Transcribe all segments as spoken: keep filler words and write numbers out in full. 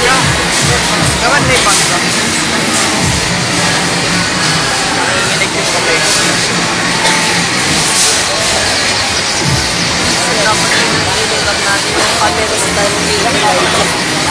niya. Dapat may bangka. Nanginginig yung kamay. Dapat nililag natin yung camera sa tayo nilang live.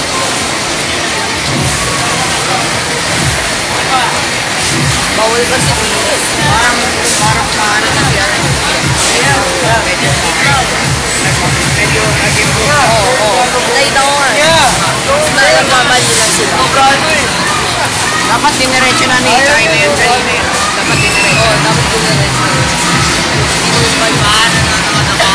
Bawal kasi dito. Parang, parang paano na siya. Yeah, medyo, medyo, naging po. Oo, oo. Nakita ko nga. Dahil nagmamali lang sila. Dapat diniretso na ni Kaya na yun kanina yun. Dapat diniretso. Oo, dapat diniretso. Hindi mo pa paano na naman ako.